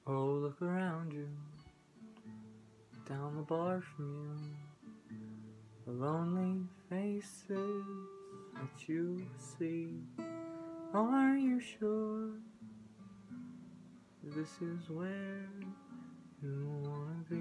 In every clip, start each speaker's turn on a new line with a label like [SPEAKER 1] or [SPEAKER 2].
[SPEAKER 1] Oh, look around you, down the bar from you, the lonely faces that you see. Are you sure this is where you wanna be?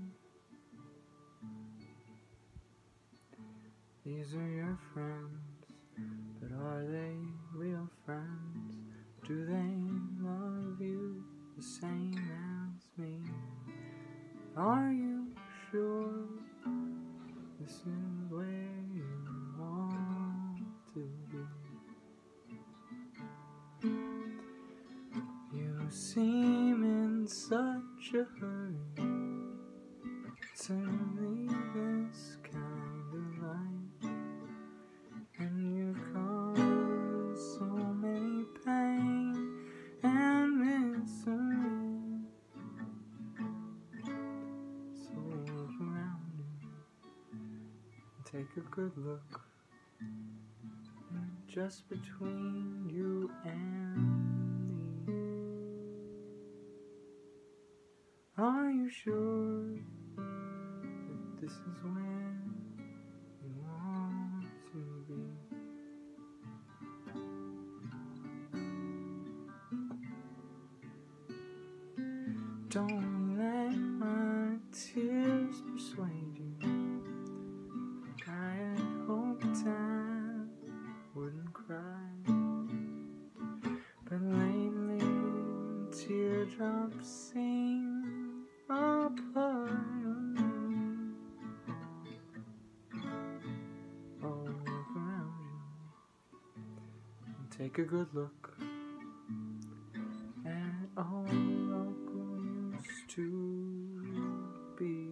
[SPEAKER 1] These are your friends, but are they real friends? Do they love you the same as me? Are you sure this is where you want to be? You seem in such a hurry to leave this kind of life, and you've caused so many pain and misery. So look around you and take a good look, just between you and me. Are you sure that this is where you want to be? Don't let my tears persuade you. I had hoped I wouldn't cry, but lately teardrops seem a part of me. Oh, look around you and take a good look at all local used to be.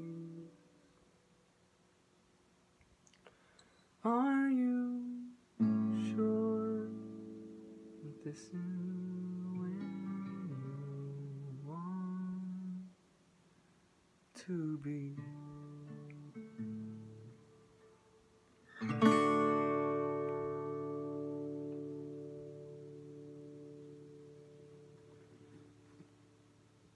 [SPEAKER 1] Are you sure that this is where you want to be?